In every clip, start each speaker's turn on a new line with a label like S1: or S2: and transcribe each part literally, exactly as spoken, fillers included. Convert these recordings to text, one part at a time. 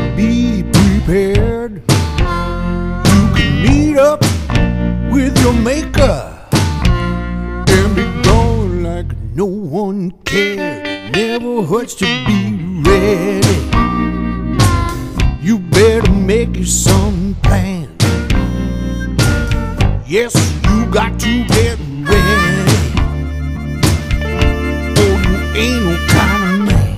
S1: be prepared. You can meet up with your maker and be gone like no one cared. It never hurts to be ready. You better make you some plan. Yes, you got to get ready, or you ain't no kind of man.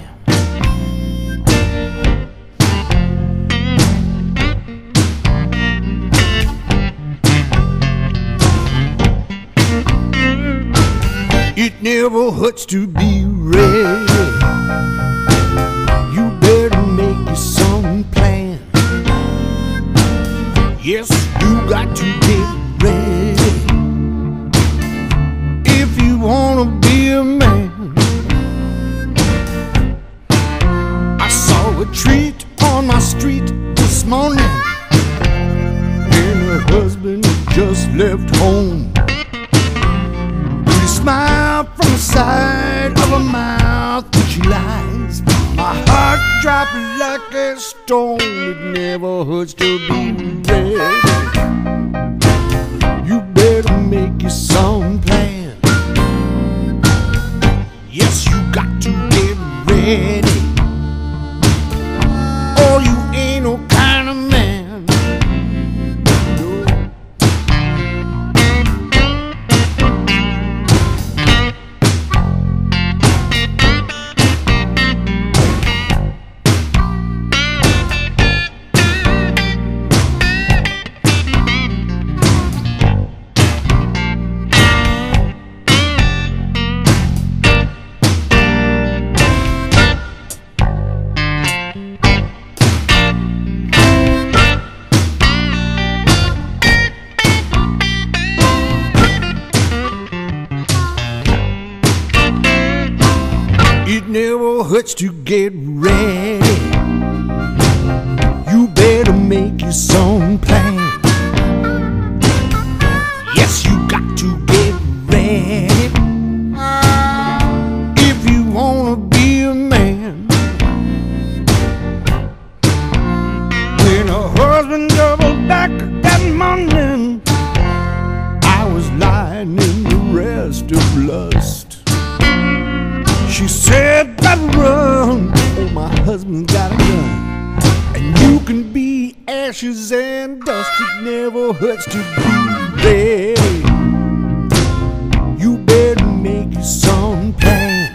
S1: It never hurts to be ready. You better make you some plan. Yes, you got to get ready if you wanna be a man. I saw a treat on my street this morning, and her husband had just left home. Pretty smile from the side of her mouth when she lies. My heart dropped like a stone. It never hurts to be ready. You better make you some plan. Yes, you got to get ready, or you ain't no kind of man. No. It never hurts to get ready. You better make you some plan. Yes, you got to get ready if you wanna be a man. When her husband doubled back that morning, I was lying in the rest of lust. She said, "Better run, oh, my husband's got a gun, and you can be ashes and dust." It never hurts to be ready. You better make you some plan.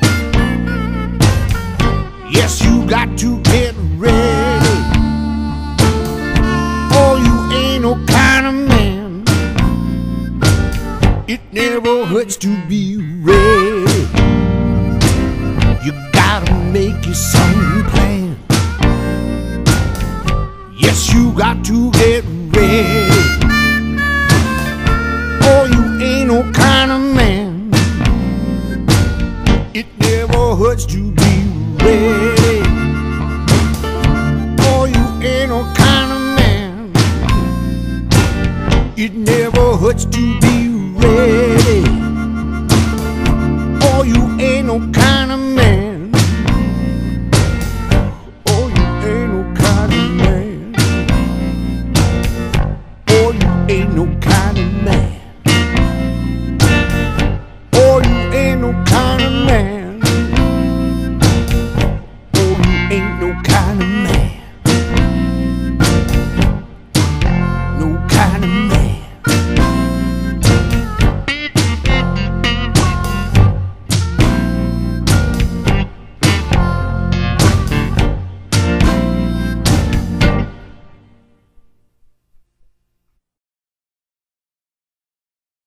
S1: Yes, you got to get ready, or you ain't no kind of man. It never hurts to be ready. You gotta make you some plan. Yes, you got to get ready, or you ain't no kind of man. It never hurts to be ready, or you ain't no kind of man. It never hurts to be ready.